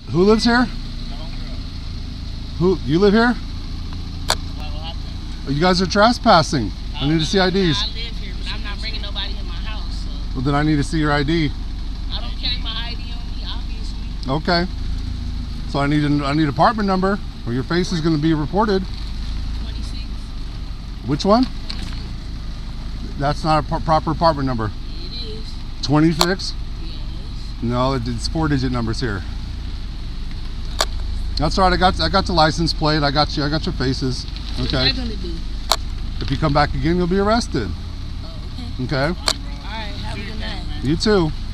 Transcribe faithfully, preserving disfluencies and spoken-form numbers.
Who lives here? Who? You live here? You guys are trespassing. I need to see I Ds. I live here, but I'm not bringing nobody in my house. So. Well, then I need to see your I D. I don't carry my I D on me, obviously. Okay. So I need an I need an apartment number, or your face is going to be reported. twenty-six. Which one? twenty-six. That's not a proper apartment number. It is. twenty-six? Yes. No, it's four-digit numbers here. That's all right. I got I got the license plate. I got you. I got your faces. Okay. What's that gonna do? If you come back again, you'll be arrested. Oh, okay. Okay. All right. Have a good night. You too.